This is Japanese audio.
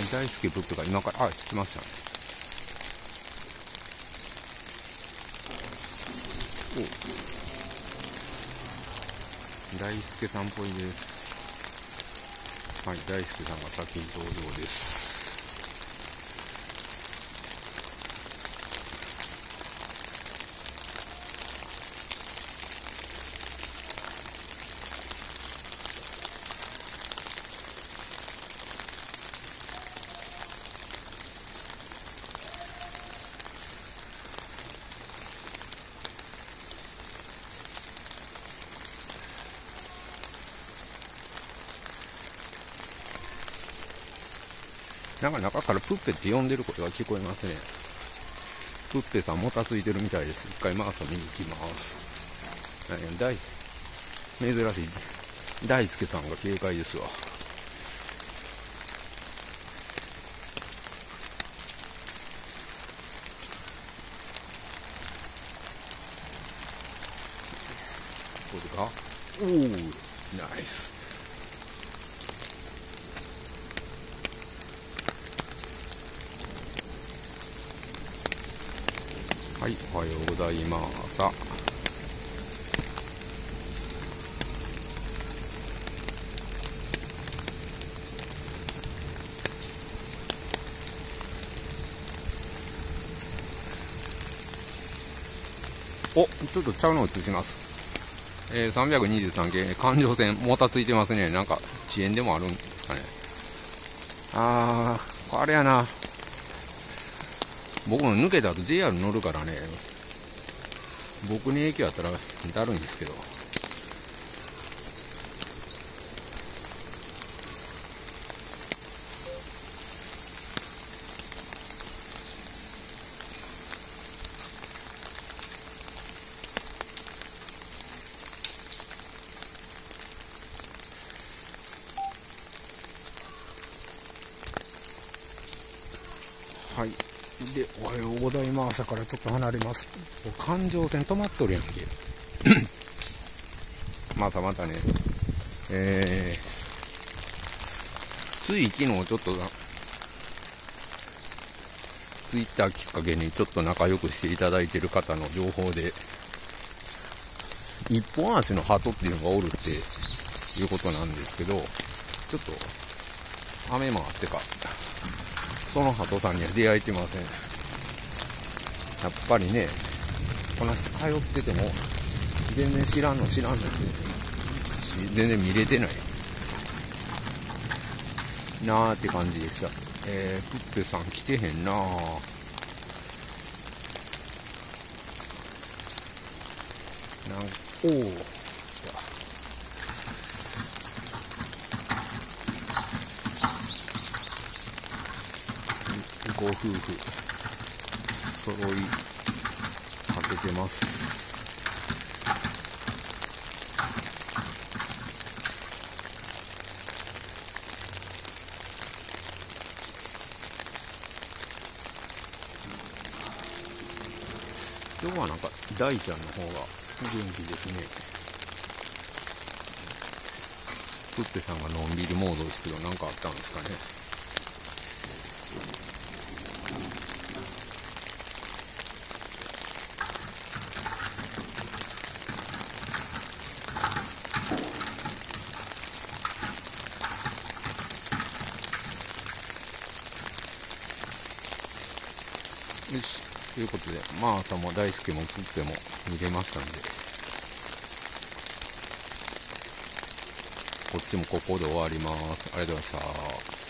大輔プッペが今から、来ましたね。大輔さんっぽいです。はい、大輔さんが先に登場です。なんか中からプッペって呼んでる声が聞こえますね。プッペさんもたついてるみたいです。一回マーサ見に行きます。珍しい大輔さんが警戒ですわ。これか、おお、ナイス。はい、おはようございます。ちょっとちゃうの映します。323系、環状線、もたついてますね。なんか、遅延でもあるんですかね。あれやな。僕も抜けた後 JR 乗るからね、僕に影響あったらだるいんですけど。はい。で、おはようございます。朝からちょっと離れます。環状線止まっとるやんけ。またね、つい昨日ちょっとツイッターきっかけにちょっと仲良くしていただいている方の情報で、一本足の鳩っていうのがおるっていうことなんですけど、ちょっと雨もあってか、その鳩さんには出会えてません。やっぱりね、この人通ってても全然知らんのって全然見れてないなーって感じでした。プッペさん来てへんなー。ご夫婦揃いかけてます。今日はなんか大ちゃんの方が元気ですね。プッペさんがのんびりモードですけど、なんかあったんですかね。よし、ということで、マーサも大輔もプッペも見れましたんで、こっちもここで終わります。ありがとうございました。